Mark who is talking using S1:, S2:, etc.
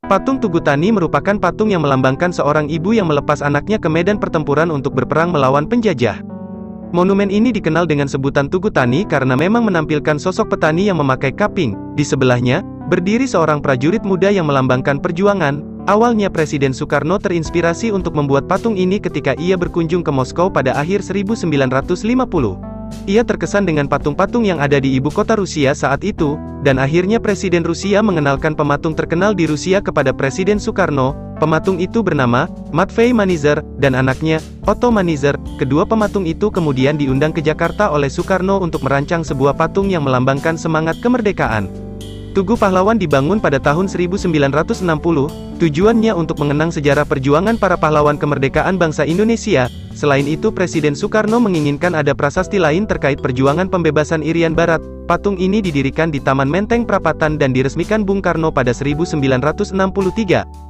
S1: Patung Tugu Tani merupakan patung yang melambangkan seorang ibu yang melepas anaknya ke medan pertempuran untuk berperang melawan penjajah. Monumen ini dikenal dengan sebutan Tugu Tani karena memang menampilkan sosok petani yang memakai kaping. Di sebelahnya, berdiri seorang prajurit muda yang melambangkan perjuangan. Awalnya Presiden Soekarno terinspirasi untuk membuat patung ini ketika ia berkunjung ke Moskow pada akhir 1950. Ia terkesan dengan patung-patung yang ada di ibu kota Rusia saat itu, dan akhirnya Presiden Rusia mengenalkan pematung terkenal di Rusia kepada Presiden Soekarno. Pematung itu bernama Matvei Manizer, dan anaknya, Otto Manizer. Kedua pematung itu kemudian diundang ke Jakarta oleh Soekarno untuk merancang sebuah patung yang melambangkan semangat kemerdekaan. Tugu Pahlawan dibangun pada tahun 1960, tujuannya untuk mengenang sejarah perjuangan para pahlawan kemerdekaan bangsa Indonesia. Selain itu Presiden Soekarno menginginkan ada prasasti lain terkait perjuangan pembebasan Irian Barat. Patung ini didirikan di Taman Menteng Prapatan dan diresmikan Bung Karno pada 1963.